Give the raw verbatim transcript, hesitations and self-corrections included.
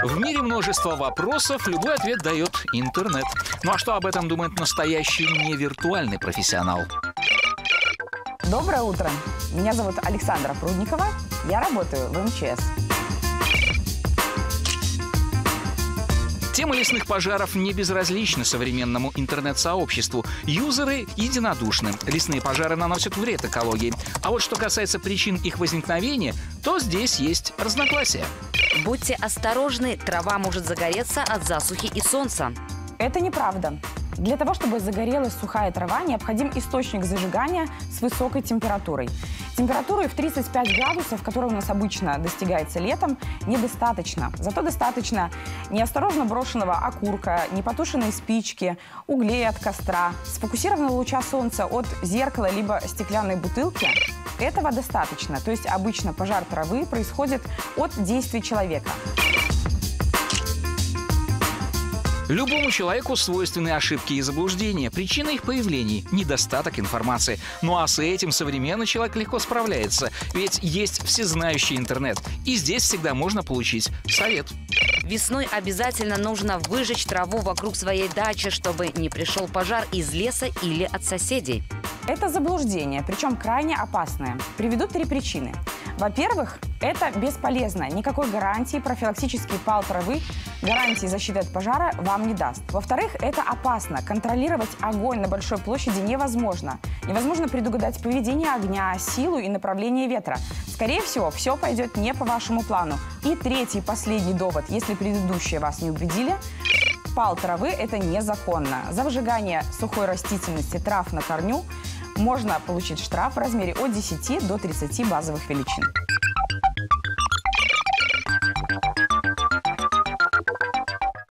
В мире множество вопросов, любой ответ дает интернет. Ну а что об этом думает настоящий невиртуальный профессионал? Доброе утро. Меня зовут Александра Прудникова. Я работаю в эм че эс. Тема лесных пожаров не безразлична современному интернет-сообществу. Юзеры единодушны. Лесные пожары наносят вред экологии. А вот что касается причин их возникновения, то здесь есть разногласия. Будьте осторожны, трава может загореться от засухи и солнца. Это неправда. Для того, чтобы загорелась сухая трава, необходим источник зажигания с высокой температурой. Температуры в тридцать пять градусов, которая у нас обычно достигается летом, недостаточно. Зато достаточно неосторожно брошенного окурка, непотушенной спички, углей от костра, сфокусированного луча солнца от зеркала либо стеклянной бутылки. Этого достаточно. То есть обычно пожар травы происходит от действий человека. Любому человеку свойственны ошибки и заблуждения. Причина их появлений – недостаток информации. Ну а с этим современный человек легко справляется. Ведь есть всезнающий интернет. И здесь всегда можно получить совет. Весной обязательно нужно выжечь траву вокруг своей дачи, чтобы не пришел пожар из леса или от соседей. Это заблуждение, причем крайне опасное. Приведу три причины. Во-первых, это бесполезно. Никакой гарантии профилактический пал травы, гарантии защиты от пожара вам не даст. Во-вторых, это опасно. Контролировать огонь на большой площади невозможно. Невозможно предугадать поведение огня, силу и направление ветра. Скорее всего, все пойдет не по вашему плану. И третий, последний довод, если предыдущие вас не убедили, пал травы – это незаконно. За выжигание сухой растительности трав на корню можно получить штраф в размере от десяти до тридцати базовых величин.